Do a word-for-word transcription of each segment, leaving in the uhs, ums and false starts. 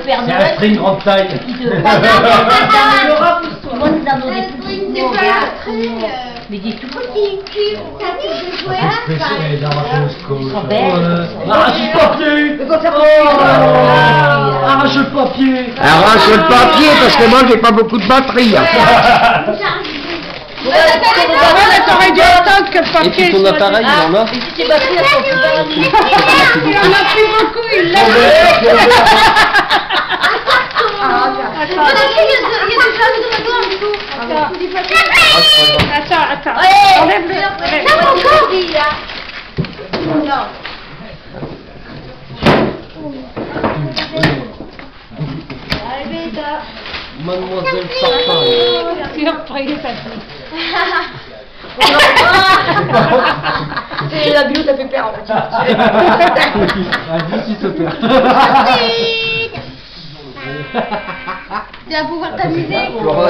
Père C'est un Noël. string grande taille. Qui te... Moi, c'est dans des petits mots. Mais des tout petits. Ils sont belles. Arrache le papier. Arrache le papier. Arrache le papier parce que moi j'ai pas beaucoup de batterie. T'aurais dû attendre que le papier. Et puis ton appareil, il en a. Et si tes batteries, elles sont plus Il en a plus beaucoup, il l'a. Attends, attends. Enlève-le. Mademoiselle Sarpin. Surprise, ça dit. C'est la bio, ça fait peur en fait. Vas-y, tu te perds. Tu vas pouvoir t'amuser.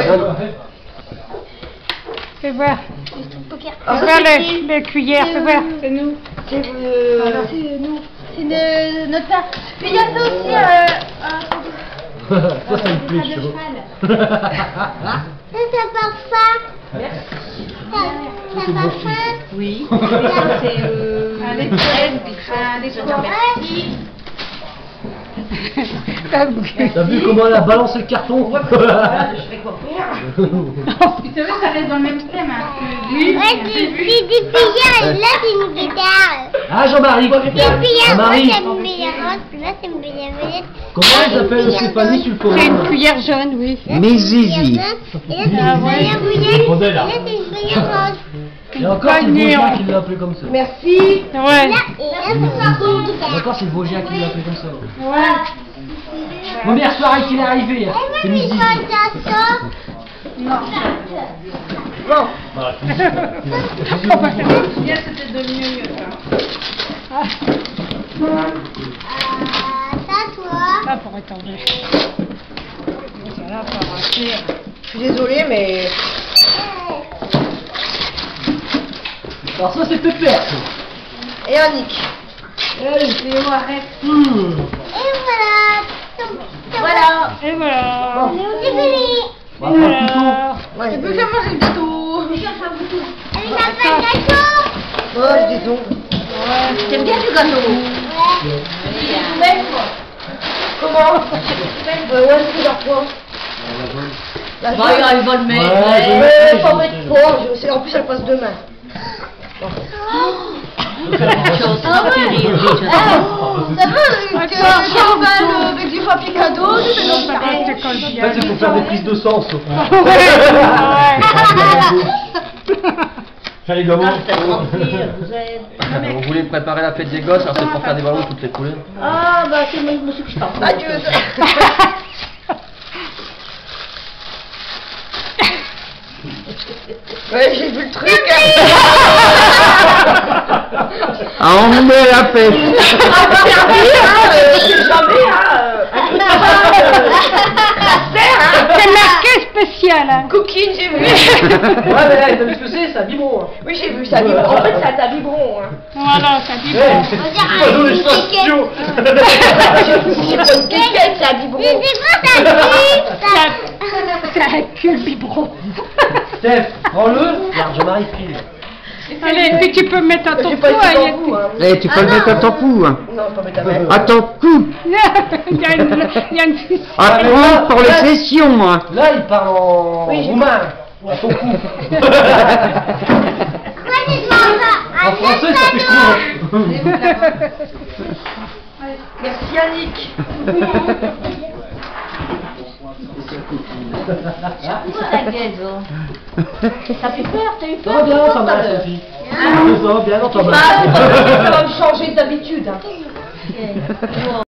Fais voir. Poker. Fais voir les, les cuillères, fais voir. C'est nous. C'est euh, c'est nous. C'est de notre père. Mais il y a ça aussi. Euh, Ça, ça me plaît chaud. ça, ça parfum. Ça, ça parfum. Oui. C'est euh, un étienne, un étienne. T'as vu comment elle a balancé le carton? Je fais quoi faire? Tu savais, ça reste dans le même thème. Hein. Ouais, c'est c'est des pillards. Là, c'est une guitare. Ah, Jean-Marie. Des pillards. Là, Jean-Marie. c'est une pillarde. Là, c'est une pillarde. Comment elle s'appelle Stéphanie, tu le C'est une connais? cuillère jaune, oui. Mes zizi. Et là, c'est une pillarde bouillette. Et là, c'est une pillarde rose. Et encore, c'est le Vosgien qui l'a appelé comme ça. Merci. Ouais. Et là, et là, c'est une guitare. Encore, c'est le Vosgien qui l'a appelé comme ça. Ouais. Première soirée qu'il est arrivé. Et C'est là, midi. c'est une ça. Non. Bon. Hier, c'était de mieux, mieux, ça. Euh, ça, toi. Ça pourrait tomber. Voilà, pour rater. Je suis désolée, mais. Alors ça, c'est Pépère. Et Annick. Théo, arrête. Hmm. Et voilà. Voilà. Et voilà. C'est fini. On va faire plutôt. Ouais. Tu peux faire manger le gâteau. Avec la pâte gâteau. Oh, dis donc. T'aimes bien du gâteau? Ouais. Comment? Euh, ouais, c'est leur quoi? La Ouais, jaune. je Ouais, vais- faut mettre fort. je- c'est- En plus, elle passe demain. Ça va, avec avec du papier cadeau, du Ça va, tu colles En bien. fait, c'est pour faire des prises de sang, sauf. Ouais. Salut, gamin. Vous voulez préparer la fête des gosses, alors c'est pour faire des ballons de toutes les couleurs. Ah, bah, c'est moi, je me suis que je parle. Adieu. Ouais, j'ai vu le truc. Ah, on met la pêche. Ah, bah, regardez, hein, euh, c'est jamais, hein. C'est marqué spécial. Hein. Coquine, j'ai vu. Ouais, mais là, t'as vu ce que c'est? Ça biberon. Oui, j'ai vu ça vibre. En fait, ça t'a biberon. Hein. Voilà, ça dit Ouais, bon. c'est pas dans les stations. J'ai pas de casquette, ça biberon. Mais c'est quoi ta vie? C'est un cul biberon. Steph, prends-le. Regarde, Jean-Marie pile. Allez, puis tu peux mettre à ton J'ai cou. pas été hein, dans il y a- vous, hein. Eh, tu peux le mettre à ton cou. Hein. Non, pas mettre ta main. À ton cou. Il y a une, il y a une ficelle. À toi pour les sessions, moi. Là, il parle en Oui, j'ai- roumain. À ton cou. Pourquoi tu demandes ça? En français, ça fait quoi? Merci Yannick. La gueule, oh. T'as fait peur, t'as eu Ça peur? va bien dans ta main, Sophie. Ça va bien dans ta main. Bah, ça va me changer d'habitude. Hein.